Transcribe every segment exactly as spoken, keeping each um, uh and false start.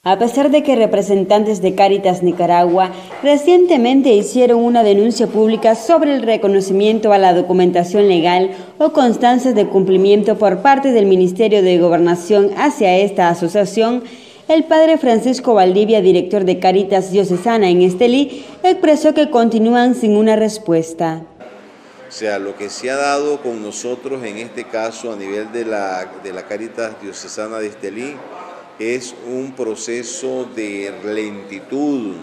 A pesar de que representantes de Cáritas Nicaragua recientemente hicieron una denuncia pública sobre el reconocimiento a la documentación legal o constancias de cumplimiento por parte del Ministerio de Gobernación hacia esta asociación, el padre Francisco Valdivia, director de Cáritas Diocesana en Estelí, expresó que continúan sin una respuesta. O sea, lo que se ha dado con nosotros en este caso a nivel de la, de la Cáritas Diocesana de Estelí es un proceso de lentitud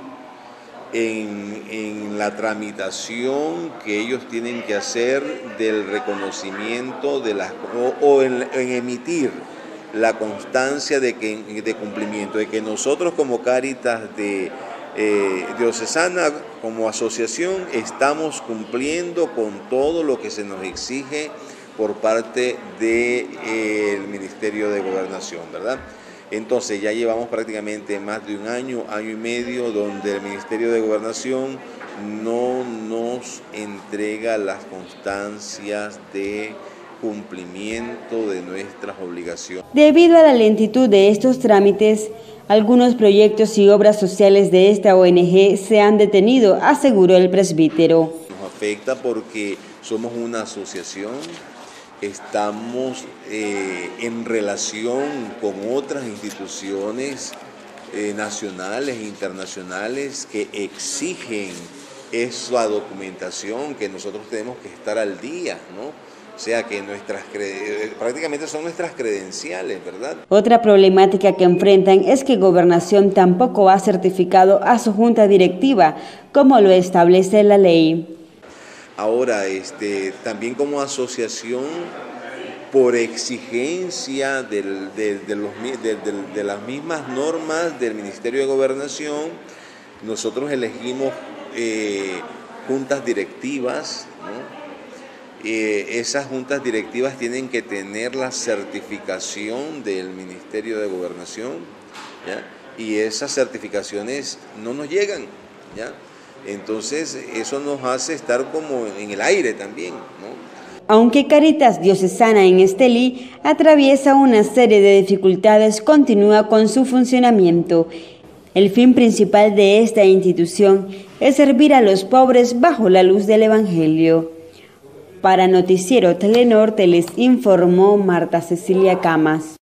en, en la tramitación que ellos tienen que hacer del reconocimiento de las, o, o en, en emitir la constancia de, que, de cumplimiento, de que nosotros como Cáritas de eh, Diocesana, como asociación, estamos cumpliendo con todo lo que se nos exige por parte del eh, Ministerio de Gobernación, ¿verdad? Entonces ya llevamos prácticamente más de un año, año y medio, donde el Ministerio de Gobernación no nos entrega las constancias de cumplimiento de nuestras obligaciones. Debido a la lentitud de estos trámites, algunos proyectos y obras sociales de esta O N G se han detenido, aseguró el presbítero. Nos afecta porque somos una asociación. Estamos eh, en relación con otras instituciones eh, nacionales e internacionales que exigen esa documentación, que nosotros tenemos que estar al día, ¿no? O sea que nuestras prácticamente son nuestras credenciales, ¿verdad? Otra problemática que enfrentan es que Gobernación tampoco ha certificado a su junta directiva, como lo establece la ley. Ahora, este, también como asociación, por exigencia del, de, de, los, de, de, de las mismas normas del Ministerio de Gobernación, nosotros elegimos eh, juntas directivas, ¿no? Eh, esas juntas directivas tienen que tener la certificación del Ministerio de Gobernación, ¿ya? Y esas certificaciones no nos llegan, ¿ya? Entonces eso nos hace estar como en el aire también, ¿no? Aunque Cáritas Diocesana en Estelí atraviesa una serie de dificultades, continúa con su funcionamiento. El fin principal de esta institución es servir a los pobres bajo la luz del Evangelio. Para Noticiero Telenorte les informó Marta Cecilia Camas.